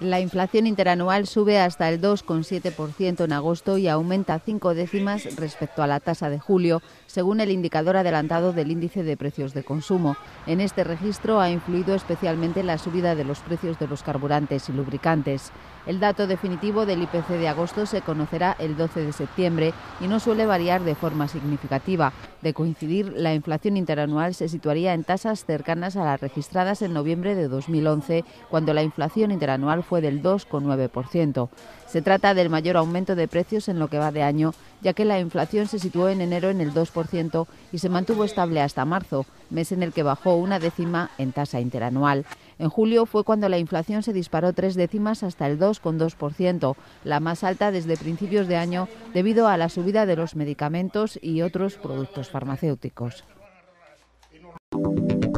La inflación interanual sube hasta el 2,7% en agosto y aumenta 5 décimas respecto a la tasa de julio, según el indicador adelantado del índice de precios de consumo. En este registro ha influido especialmente la subida de los precios de los carburantes y lubricantes. El dato definitivo del IPC de agosto se conocerá el 12 de septiembre y no suele variar de forma significativa. De coincidir, la inflación interanual se situaría en tasas cercanas a las registradas en noviembre de 2011, cuando la inflación interanual fue del 2,9%. Se trata del mayor aumento de precios en lo que va de año, ya que la inflación se situó en enero en el 2% y se mantuvo estable hasta marzo, mes en el que bajó 1 décima en tasa interanual. En julio fue cuando la inflación se disparó 3 décimas hasta el 2,2%, la más alta desde principios de año debido a la subida de los medicamentos y otros productos farmacéuticos.